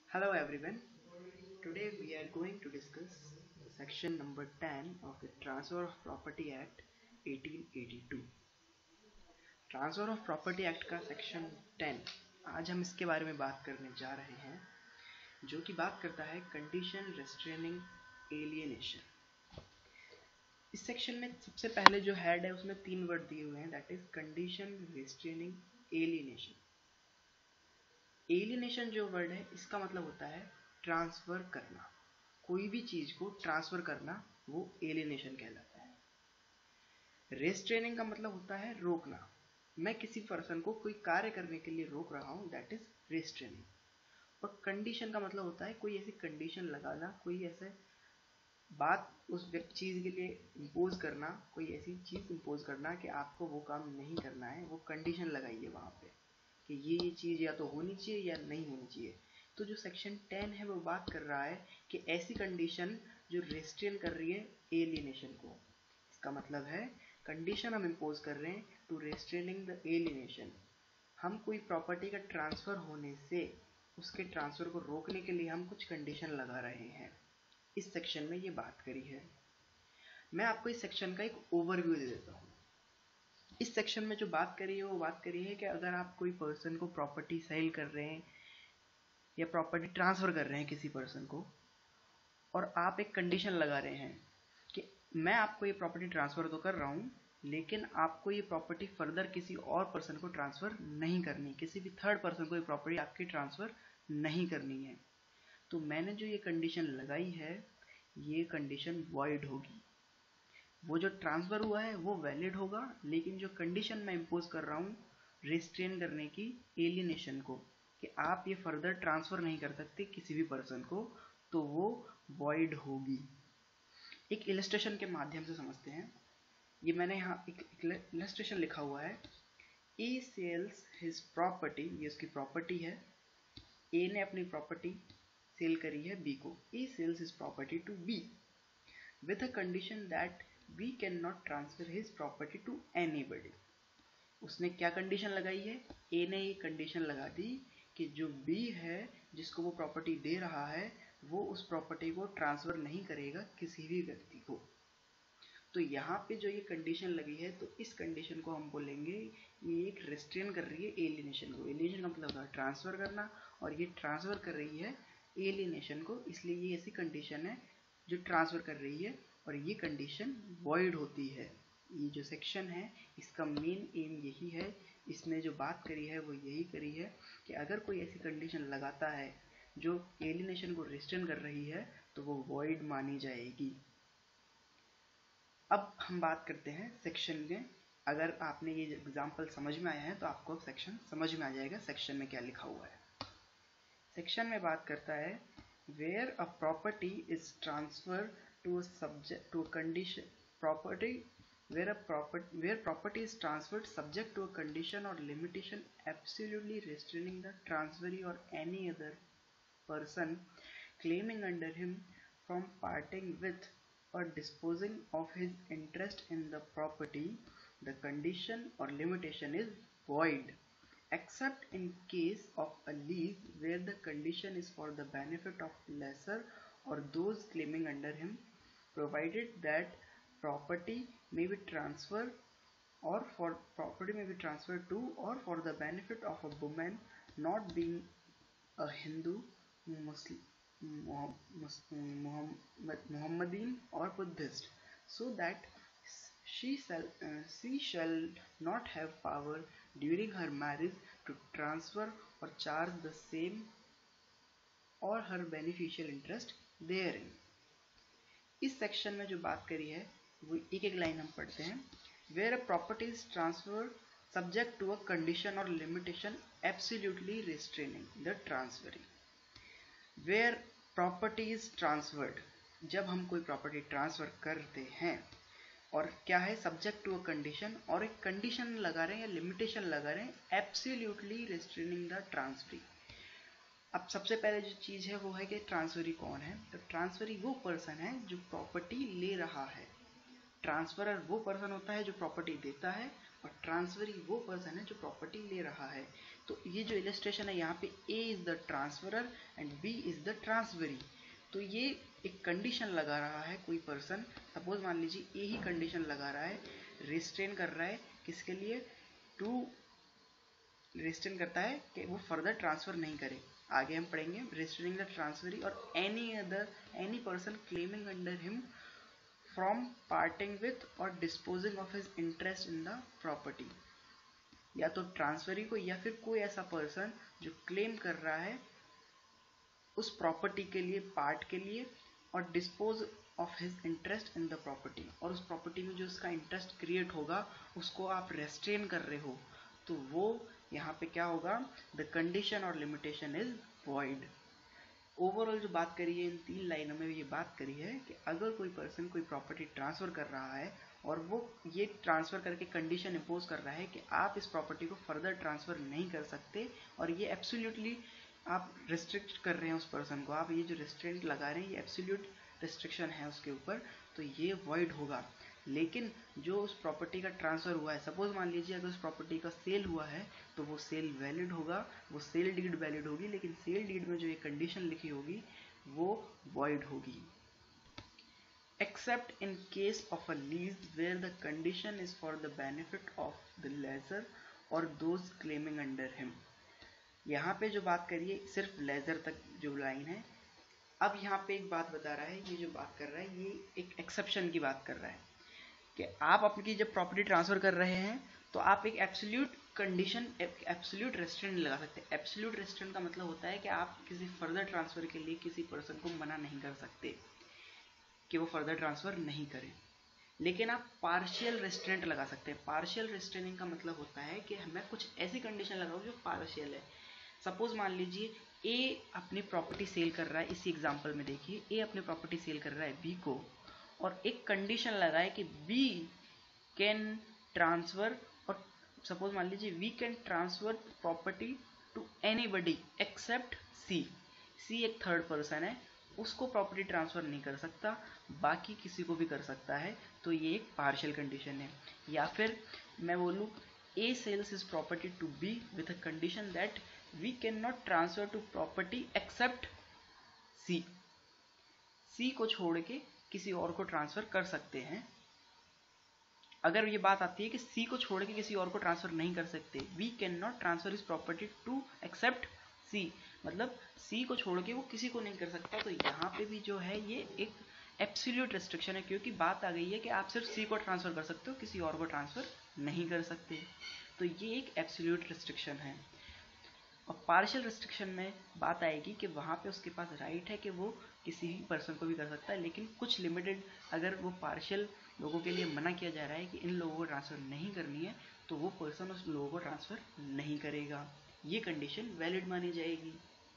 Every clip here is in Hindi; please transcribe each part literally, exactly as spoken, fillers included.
Hello everyone. Today we are going to discuss section number ten of the Transfer of Property Act eighteen eighty-two. Transfer of property act का सेक्शन टेन, आज हम इसके बारे में बात करने जा रहे हैं, जो कि बात करता है कंडीशन रेस्ट्रेनिंग एलियनेशन। इस सेक्शन में सबसे पहले जो हेड है उसमें तीन वर्ड दिए हुए हैं, that is condition restraining alienation. Alienation जो वर्ड है इसका मतलब होता है ट्रांसफर करना, कोई भी चीज को ट्रांसफर करना, वो एलियनेशन कहलाता है। रेस्ट्रेनिंग का मतलब होता है रोकना, मैं किसी पर्सन को कोई कार्य करने के लिए रोक रहा हूं, दैट इज रेस्ट्रेनिंग। और कंडीशन का मतलब होता है कोई ऐसी कंडीशन लगाना, कोई ऐसे बात उस चीज के लिए इम्पोज करना, कोई ऐसी चीज इम्पोज करना कि आपको वो काम नहीं करना है, वो कंडीशन लगाइए वहां पे कि ये ये चीज या तो होनी चाहिए या नहीं होनी चाहिए। तो जो सेक्शन टेन है वो बात कर रहा है कि ऐसी कंडीशन जो रेस्ट्रेन कर रही है एलियनेशन को। इसका मतलब है कंडीशन हम इम्पोज कर रहे हैं टू रेस्ट्रेनिंग द एलियनेशन। हम कोई प्रॉपर्टी का ट्रांसफर होने से उसके ट्रांसफर को रोकने के लिए हम कुछ कंडीशन लगा रहे हैं। इस सेक्शन में ये बात करी है। मैं आपको इस सेक्शन का एक ओवरव्यू दे देता हूँ। इस सेक्शन में जो बात करी है वो बात करी है कि अगर आप कोई पर्सन को प्रॉपर्टी सेल कर रहे हैं या प्रॉपर्टी ट्रांसफर कर रहे हैं किसी पर्सन को, और आप एक कंडीशन लगा रहे हैं कि मैं आपको ये प्रॉपर्टी ट्रांसफर तो कर रहा हूँ, लेकिन आपको ये प्रॉपर्टी फर्दर किसी और पर्सन को ट्रांसफर नहीं करनी, किसी भी थर्ड पर्सन को ये प्रॉपर्टी आपकी ट्रांसफर नहीं करनी है। तो मैंने जो ये कंडीशन लगाई है, ये कंडीशन वॉइड होगी। वो जो ट्रांसफर हुआ है वो वैलिड होगा, लेकिन जो कंडीशन मैं इम्पोज कर रहा हूँ रेस्ट्रेन करने की एलियनेशन को, कि आप ये फर्दर ट्रांसफर नहीं कर सकते किसी भी पर्सन को, तो वो वॉइड होगी। एक इलस्ट्रेशन के माध्यम से समझते हैं। ये मैंने यहाँ एक इलस्ट्रेशन लिखा हुआ है। ए सेल्स हिज प्रॉपर्टी, ये उसकी प्रॉपर्टी है। ए ने अपनी प्रॉपर्टी सेल करी है बी को। A sells his property to B with a condition that we cannot transfer his property to anybody। उसने क्या कंडीशन लगाई है? ए ने ये कंडीशन लगा दी कि जो बी है जिसको वो प्रॉपर्टी दे रहा है, वो उस प्रॉपर्टी को ट्रांसफर नहीं करेगा किसी भी व्यक्ति को। तो यहाँ पे जो ये कंडीशन लगी है, तो इस कंडीशन को हम बोलेंगे ये एक रेस्ट्रेन कर रही है एलियनेशन को। एलियनेशन का मतलब है ट्रांसफर करना, और ये ट्रांसफर कर रही है एलियनेशन को, इसलिए ये ऐसी कंडीशन है जो ट्रांसफर कर रही है, और ये कंडीशन वॉइड होती है। ये जो सेक्शन है इसका मेन एम यही है, इसमें जो बात करी है वो यही करी है कि अगर कोई ऐसी कंडीशन लगाता है जो एलियनेशन को रेस्ट्रेन कर रही है, तो वो वॉइड मानी जाएगी। अब हम बात करते हैं सेक्शन में। अगर आपने ये एग्जाम्पल समझ में आया है तो आपको सेक्शन समझ में आ जाएगा सेक्शन में क्या लिखा हुआ है। सेक्शन में बात करता है where a property is transfer to subject to condition property where a property where property is transferred subject to a condition or limitation absolutely restraining the transferee or any other person claiming under him from parting with or disposing of his interest in the property, the condition or limitation is void, except in case of a lease where the condition is for the benefit of lessor or those claiming under him, provided that property may be transferred or for property may be transferred to or for the benefit of a woman not being a Hindu, Muslim, Muhammadan or Buddhist, so that she shall, uh, she shall not have power during her marriage to transfer or charge the same or her beneficial interest therein। इस सेक्शन में जो बात करी है वो एक एक लाइन हम पढ़ते हैं। Where a property is transferred subject to a condition और limitation absolutely restraining the transferring. Where property is transferred, जब हम कोई प्रॉपर्टी ट्रांसफर करते हैं, और क्या है सब्जेक्ट टू अ कंडीशन, और एक कंडीशन लगा रहे हैं या लिमिटेशन लगा रहे हैं एब्सोल्युटली रिस्ट्रेनिंग द ट्रांसफरिंग। अब सबसे पहले जो चीज है वो है कि ट्रांसफरी कौन है। तो ट्रांसफरी वो पर्सन है जो प्रॉपर्टी ले रहा है। ट्रांसफरर वो पर्सन होता है जो प्रॉपर्टी देता है, और ट्रांसफरी वो पर्सन है जो प्रॉपर्टी ले रहा है। तो ये जो इलस्ट्रेशन है यहाँ पे A is the transferor and B is the transferee. तो ये एक कंडीशन लगा रहा है कोई पर्सन, सपोज मान लीजिए ए ही कंडीशन लगा रहा है, रिस्ट्रेन कर रहा है किसके लिए, टू रिस्ट्रेन करता है कि वो फर्दर ट्रांसफर नहीं करे। आगे हम पढ़ेंगे रिस्ट्रेनिंग द ट्रांसफरी और any other any person claiming under him from parting with और disposing of his interest in the property. या तो ट्रांसफरी को या फिर कोई ऐसा पर्सन जो क्लेम कर रहा है उस प्रॉपर्टी के लिए, पार्ट के लिए, और dispose of his interest in the property, और उस प्रॉपर्टी में जो उसका इंटरेस्ट क्रिएट होगा उसको आप रेस्ट्रेन कर रहे हो, तो वो यहाँ पे क्या होगा, द कंडीशन और लिमिटेशन इज वॉइड। ओवरऑल जो बात करी है इन तीन लाइनों में ये बात करी है कि अगर कोई पर्सन कोई प्रॉपर्टी ट्रांसफर कर रहा है और वो ये ट्रांसफर करके कंडीशन इम्पोज कर रहा है कि आप इस प्रॉपर्टी को फर्दर ट्रांसफर नहीं कर सकते, और ये एब्सोल्युटली आप रिस्ट्रिक्ट कर रहे हैं उस पर्सन को, आप ये जो रिस्ट्रेंट लगा रहे हैं ये एब्सोल्यूट रिस्ट्रिक्शन है उसके ऊपर, तो ये वॉइड होगा। लेकिन जो उस प्रॉपर्टी का ट्रांसफर हुआ है, सपोज मान लीजिए अगर उस प्रॉपर्टी का सेल हुआ है तो वो सेल वैलिड होगा, वो सेल डीड वैलिड होगी, लेकिन सेल डीड में जो ये कंडीशन लिखी होगी वो वॉइड होगी। Except in case of a lease where the condition is for the benefit of the lessor or those claiming under him। यहाँ पे जो बात करिए सिर्फ लेजर तक जो लाइन है। अब यहाँ पे एक बात बता रहा है, ये जो बात कर रहा है ये एक एक्सेप्शन की बात कर रहा है कि आप अपनी जब प्रॉपर्टी ट्रांसफर कर रहे हैं तो आप एक एब्सोल्यूट कंडीशन, एब्सोल्यूट रेस्ट्रेंट लगा सकते हैं। एब्सोल्यूट रेस्ट्रेंट का मतलब होता है कि आप किसी फर्दर ट्रांसफर के लिए किसी पर्सन को मना नहीं कर सकते कि वो फर्दर ट्रांसफर नहीं करे, लेकिन आप पार्शियल रेस्ट्रेंट लगा सकते हैं। पार्शियल रेस्ट्रेनिंग का मतलब होता है कि मैं कुछ ऐसी कंडीशन लगाऊं जो पार्शियल है। सपोज मान लीजिए ए अपनी प्रॉपर्टी सेल कर रहा है, इसी एग्जांपल में देखिए ए अपनी प्रॉपर्टी सेल कर रहा है बी को, और एक कंडीशन लगाए कि बी कैन ट्रांसफर, और सपोज मान लीजिए we can transfer property to anybody except C. C एक थर्ड पर्सन है, उसको प्रॉपर्टी ट्रांसफर नहीं कर सकता, बाकी किसी को भी कर सकता है, तो ये एक पार्शियल कंडीशन है। या फिर मैं बोलूँ A sells is property to B with a condition that we can not transfer to property except C. C को छोड़ के किसी और को ट्रांसफर कर सकते हैं। अगर ये बात आती है कि सी को छोड़ के किसी और को ट्रांसफर नहीं कर सकते, वी कैन नॉट ट्रांसफर इस प्रॉपर्टी टू एक्सेप्ट सी, मतलब सी को छोड़ के वो किसी को नहीं कर सकता, तो यहाँ पे भी जो है ये एक एब्सोल्यूट रेस्ट्रिक्शन है, क्योंकि बात आ गई है कि आप सिर्फ सी को ट्रांसफर कर सकते हो, किसी और को ट्रांसफर नहीं कर सकते, तो ये एक एब्सोल्यूट रेस्ट्रिक्शन है। और पार्शियल रिस्ट्रिक्शन में बात आएगी कि वहाँ पे उसके पास राइट है कि वो किसी भी पर्सन को भी कर सकता है, लेकिन कुछ लिमिटेड, अगर वो पार्शियल लोगों के लिए मना किया जा रहा है कि इन लोगों को ट्रांसफ़र नहीं करनी है, तो वो पर्सन उस लोगों को ट्रांसफ़र नहीं करेगा, ये कंडीशन वैलिड मानी जाएगी।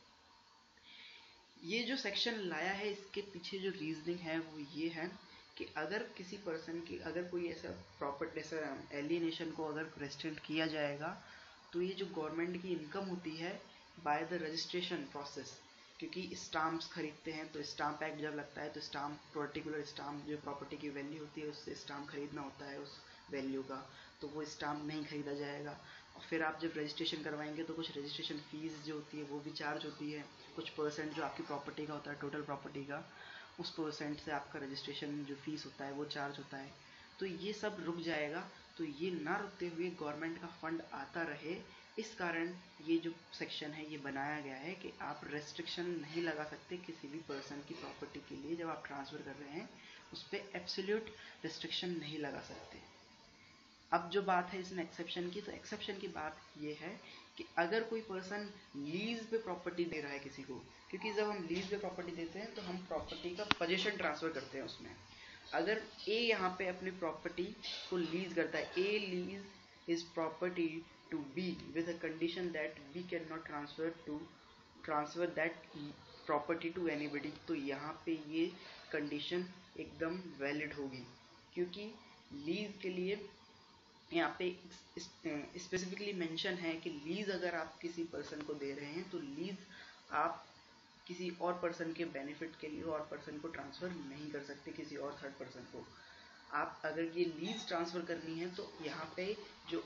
ये जो सेक्शन लाया है इसके पीछे जो रीजनिंग है वो ये है कि अगर किसी पर्सन की, अगर कोई ऐसा प्रॉपर्टी, ऐसा एलिएनेशन को अगर रेस्ट्रिक्ट किया जाएगा, तो ये जो गवर्नमेंट की इनकम होती है बाय द रजिस्ट्रेशन प्रोसेस, क्योंकि स्टाम्प्स खरीदते हैं तो स्टाम्प एक्ट जब लगता है तो स्टाम्प, पर्टिकुलर स्टाम्प जो प्रॉपर्टी की वैल्यू होती है उससे स्टाम्प खरीदना होता है उस वैल्यू का, तो वो स्टाम्प नहीं खरीदा जाएगा। और फिर आप जब रजिस्ट्रेशन करवाएंगे तो कुछ रजिस्ट्रेशन फीस जो होती है वो भी चार्ज होती है, कुछ परसेंट जो आपकी प्रॉपर्टी का होता है, टोटल प्रॉपर्टी का, उस परसेंट से आपका रजिस्ट्रेशन जो फीस होता है वो चार्ज होता है, तो ये सब रुक जाएगा। तो ये ना रुकते हुए गवर्नमेंट का फंड आता रहे, इस कारण ये जो सेक्शन है ये बनाया गया है कि आप रेस्ट्रिक्शन नहीं लगा सकते किसी भी पर्सन की प्रॉपर्टी के लिए, जब आप ट्रांसफ़र कर रहे हैं उस पर एब्सोल्यूट रिस्ट्रिक्शन नहीं लगा सकते। अब जो बात है इसमें एक्सेप्शन की, तो एक्सेप्शन की बात ये है कि अगर कोई पर्सन लीज पे प्रॉपर्टी दे रहा है किसी को, क्योंकि जब हम लीज पे प्रॉपर्टी देते हैं तो हम प्रॉपर्टी का पोजीशन ट्रांसफ़र करते हैं उसमें। अगर ए यहाँ पे अपनी प्रॉपर्टी को लीज करता है, A lease his property to B with a condition that B can not transfer to transfer that property to anybody, तो यहाँ पे ये कंडीशन एकदम वैलिड होगी, क्योंकि लीज के लिए यहाँ पे स्पेसिफिकली मेंशन है कि लीज अगर आप किसी पर्सन को दे रहे हैं तो लीज आप किसी और पर्सन के बेनिफिट के लिए और पर्सन को ट्रांसफ़र नहीं कर सकते, किसी और थर्ड पर्सन को। आप अगर ये लीज ट्रांसफ़र करनी है तो यहाँ पे जो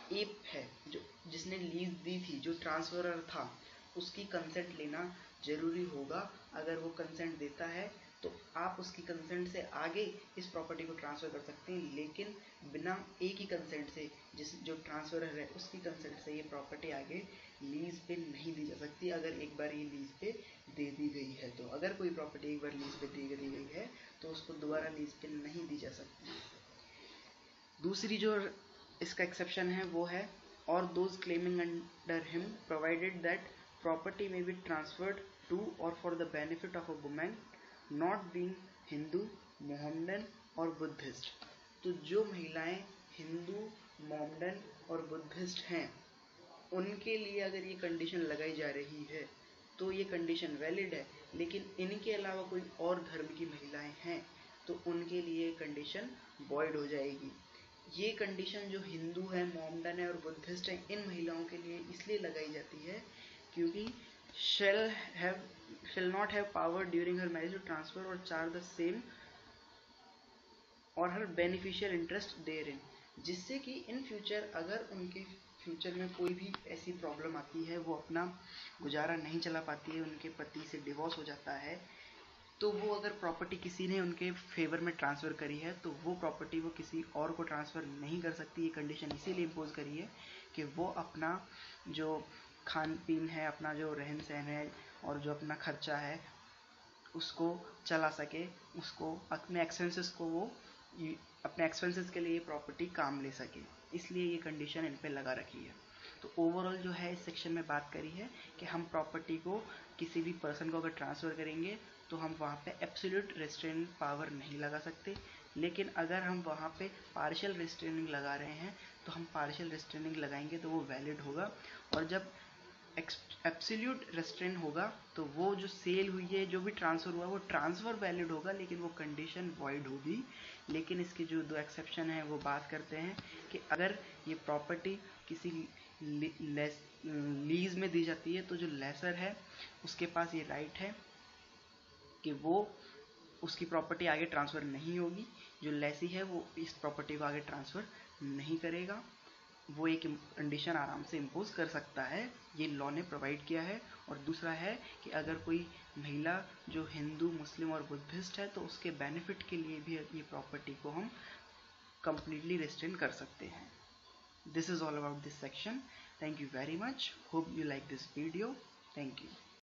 एप है जो जिसने लीज दी थी, जो ट्रांसफरर था, उसकी कंसेंट लेना जरूरी होगा। अगर वो कंसेंट देता है तो आप उसकी कंसेंट से आगे इस प्रॉपर्टी को ट्रांसफ़र कर सकते हैं, लेकिन बिना एक ही कंसेंट से, जिस जो ट्रांसफरर है उसकी कंसेंट से ये प्रॉपर्टी आगे लीज पे नहीं दी जा सकती। अगर एक बार ये लीज पे दे दी गई है तो, अगर कोई प्रॉपर्टी एक बार लीज पे दे दी गई है तो उसको दोबारा लीज पे नहीं दी जा सकती। दूसरी जो इसका एक्सेप्शन है वो है, और those claiming under him provided that property में बी ट्रांसफर्ड टू और for the benefit of a women not being Hindu, Mohammedan और बुद्धिस्ट। तो जो महिलाएं हिंदू, मोहम्मदन और बुद्धिस्ट हैं, उनके लिए अगर ये कंडीशन लगाई जा रही है तो ये कंडीशन वैलिड है, लेकिन इनके अलावा कोई और धर्म की महिलाएं हैं तो उनके लिए कंडीशन वॉइड हो जाएगी। ये कंडीशन जो हिंदू है, मोहम्मदन है और बुद्धिस्ट है, इन महिलाओं के लिए इसलिए लगाई जाती है क्योंकि shall have shall not have power during her marriage to transfer or charge the same or her beneficial interest therein, जिससे कि इन फ्यूचर अगर उनके फ्यूचर में कोई भी ऐसी प्रॉब्लम आती है, वो अपना गुजारा नहीं चला पाती है, उनके पति से डिवोर्स हो जाता है, तो वो अगर प्रॉपर्टी किसी ने उनके फेवर में ट्रांसफ़र करी है तो वो प्रॉपर्टी वो किसी और को ट्रांसफ़र नहीं कर सकती। ये कंडीशन इसीलिए इम्पोज करी है कि वो अपना जो खान पीन है, अपना जो रहन सहन है और जो अपना खर्चा है उसको चला सके, उसको अपने एक्सपेंसेस को वो अपने एक्सपेंसेस के लिए ये प्रॉपर्टी काम ले सके, इसलिए ये कंडीशन इन पे लगा रखी है। तो ओवरऑल जो है इस सेक्शन में बात करी है कि हम प्रॉपर्टी को किसी भी पर्सन को अगर ट्रांसफ़र करेंगे तो हम वहाँ पे एब्सोल्यूट रेस्ट्रेनिंग पावर नहीं लगा सकते, लेकिन अगर हम वहाँ पे पार्शियल रेस्ट्रेनिंग लगा रहे हैं तो हम पार्शियल रेस्ट्रेनिंग लगाएंगे तो वो वैलिड होगा, और जब एब्सोल्यूट रेस्ट्रेन होगा तो वो जो सेल हुई है, जो भी ट्रांसफ़र हुआ, वो ट्रांसफ़र वैलिड होगा, लेकिन वो कंडीशन वॉइड होगी। लेकिन इसके जो दो एक्सेप्शन हैं वो बात करते हैं कि अगर ये प्रॉपर्टी किसी लीज में दी जाती है तो जो लेसर है उसके पास ये राइट है कि वो उसकी प्रॉपर्टी आगे ट्रांसफ़र नहीं होगी, जो लेसी है वो इस प्रॉपर्टी को आगे ट्रांसफ़र नहीं करेगा, वो एक कंडीशन आराम से इम्पोज कर सकता है, ये लॉ ने प्रोवाइड किया है। और दूसरा है कि अगर कोई महिला जो हिंदू, मुस्लिम और बुद्धिस्ट है तो उसके बेनिफिट के लिए भी ये प्रॉपर्टी को हम कंप्लीटली रेस्ट्रेन कर सकते हैं। This is all about this section. Thank you very much. Hope you like this video. Thank you.